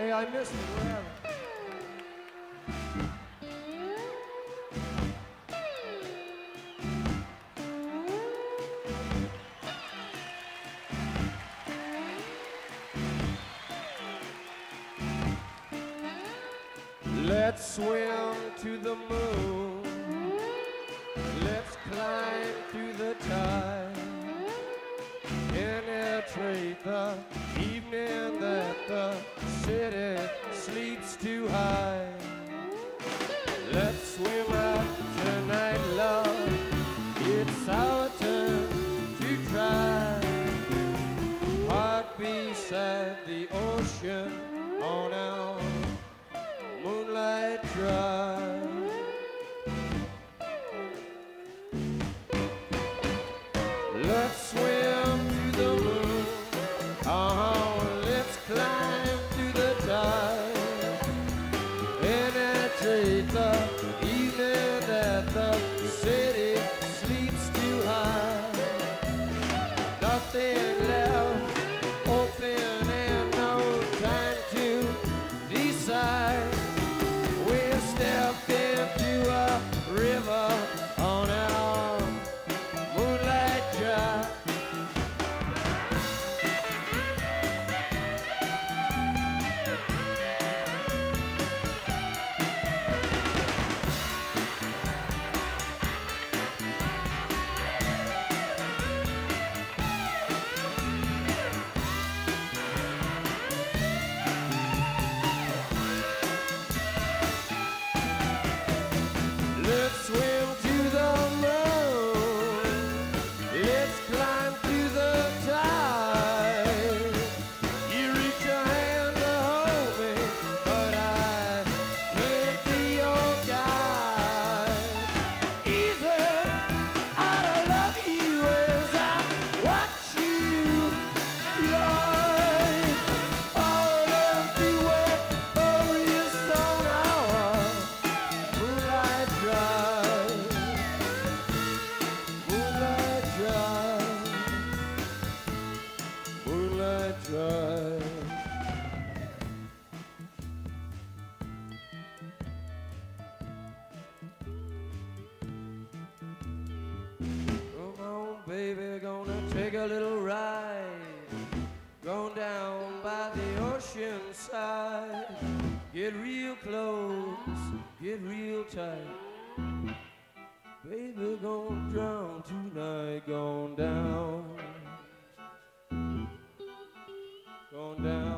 Hey, I missed it. Wherever. Let's swim to the moon. Let's climb through the tide. Penetrate the evening that the city sleeps too high. Let's swim out tonight, love. It's our turn to try. Heart beside the ocean on our Moonlight Drive. Let's swim to the moon. Let's climb to the tide. Penetrate the evening that the city sleeps too high. Nothing left open and no time to decide. We step into a river on our Moonlight Drive. Let's swim to the moon. Let's climb to the tide. You reach your hand to hold me, but I can't be your guide. Easy, I love you as I watch you glide. All of the way glorious on our Moonlight Drive. Moonlight Drive. Moonlight Drive. Come on, baby, gonna take a little ride. Going down by the ocean side. Get real close, get real tight. Baby, gonna drown tonight, gone down. Gone down.